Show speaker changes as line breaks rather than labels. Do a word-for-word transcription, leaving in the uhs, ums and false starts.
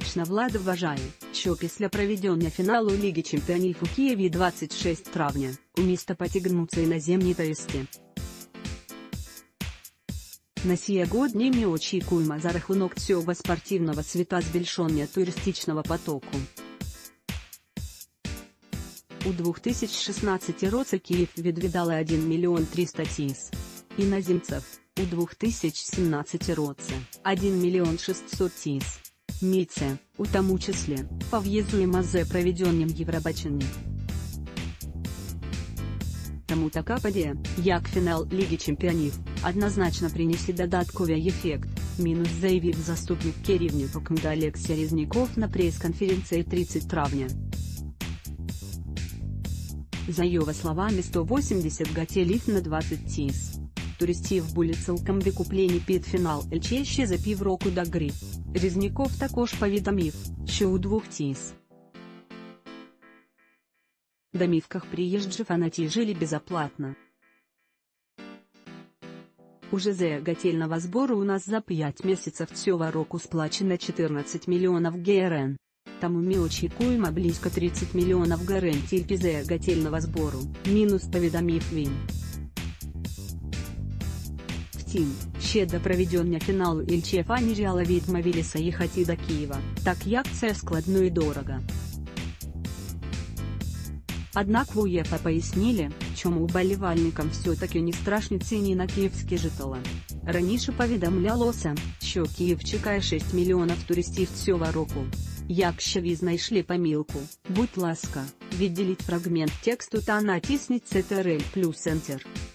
Столична влада вважає, що після проведення фіналу Ліги Чемпіонів у Києві двадцять шостого травня, у місто потягнуться іноземні туристи. На сьогодні ми очікуємо за рахунок цього спортивного свята збільшення туристичного потоку. У дві тисячі шістнадцятому році Київ відвідали один мільйон триста тисяч іноземців, у дві тисячі сімнадцятому році – один мільйон шістсот тисяч. Ми це, у тому числі, пов'язуємо з проведенням Євробачення. Тому така подія, як фінал Ліги Чемпіонів, однозначно принесе додатковий ефект, мінус заявив заступник керівника КМДА Олексій Резніков на прес-конференції тридцятого травня. За його словами, сто вісімдесят готелів на двадцять тисяч туристів були цілком викуплені під фінал ел че ще за півроку до гри. Резніков також повідомив, що у двох тисяч домівках приїжджі фанати жили безоплатно. Уже за готельного збору у нас за п'ять місяців цього року сплачено чотирнадцять мільйонів гривень. Тому ми очікуємо близько тридцять мільйонів гривень тільки за готельного збору, мінус повідомив він. Втім, ще до проведення фіналу ел че фані Реала відмовилися їхати до Києва, так як це складно і дорого. Однак в УЄФА пояснили, чому вболівальникам все-таки не страшні ціни на київські житла. Раніше повідомлялося, що Київ чекає шість мільйонів туристів цього року. Якщо ви знайшли помилку, будь ласка, відділіть фрагмент тексту та натисніть Ctrl плюс Enter.